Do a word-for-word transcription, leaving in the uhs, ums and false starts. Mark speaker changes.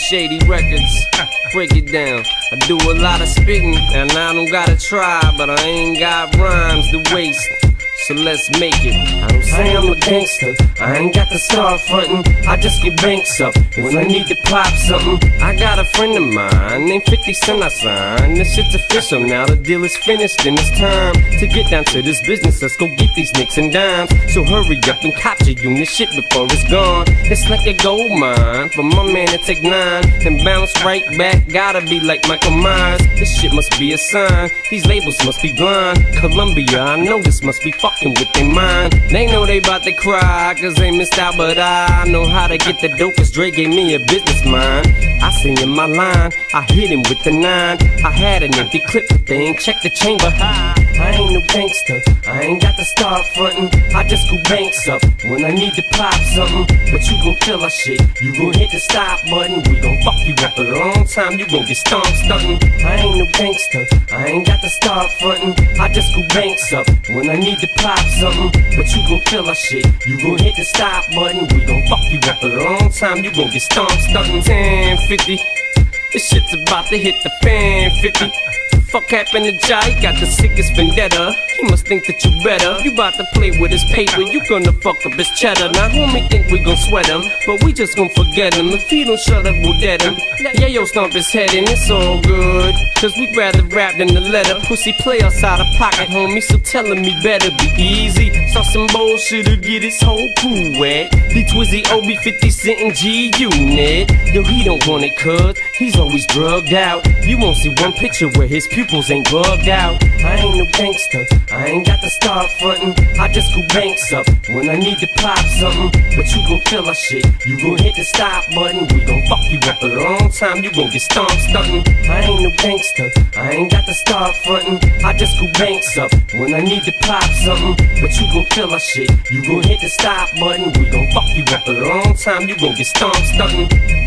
Speaker 1: Shady Records, break it down. I do a lot of spitting, and I don't gotta try, but I ain't got rhymes to waste. So let's make it. I don't say I'm a gangster, I ain't got to start frontin'. I just get banks up when I need to pop something. I got a friend of mine named fifty Cent I signed. This shit's official now, the deal is finished and it's time to get down to this business. Let's go get these nicks and dimes. So hurry up and cop your unit shit before it's gone. It's like a gold mine for my man to take nine and bounce right back. Gotta be like Michael Myers. This shit must be a sign. These labels must be blind. Columbia, I know this must be fucking with their mind. They know they bout to cry cause they missed out, but I know how to get the dope cause Dre gave me a business mind. I sing in my line, I hit him with the nine. I had an empty clip but they ain't checked the chamber. I ain't no gangster, I ain't got to start frontin'. I just go banks up when I need to pop something. But you gon' kill our shit, you gon' hit the stop button. We gon' fuck you up a long time, you gon' get stomped stuntin'. I ain't no gangster, I ain't got to start frontin'. I just go banks up when I need to pop something. But you gon' kill our shit, you gon' hit the stop button. We gon' fuck you up a long time, you gon' get stomped stuntin'. Ten fifty, this shit's about to hit the fan. Fifty, fuck happened to Jai? He got the sickest vendetta. He must think that you better. You bout to play with his paper, you gonna fuck up his cheddar. Now homie think we gon' sweat him, but we just gon' forget him. If he don't shut up, we'll dead him. Yeah, yo, stomp his head and it's all good, cause we'd rather rap than the letter. Pussy play us out of pocket, homie, so telling me better be easy. Saw some bullshit to get his whole crew wet. D Twizzy, O B, fifty Cent, and G Unit. Yo, he don't want it cuz he's always drugged out. You won't see one picture where his pupils ain't bugged out. I ain't no gangster, I ain't got to start frontin'. I just go banks up when I need to pop something. But you gon' kill our shit, you gon' hit the stop button. We gon' fuck you up a long time, you gon' get stomped stuntin'. I ain't no gangster, I ain't got to start frontin'. I just go banks up when I need to pop something. But you gon' kill our shit, you gon' hit the stop button. We gon' fuck you up a long time, you gon' get stomped stuntin'.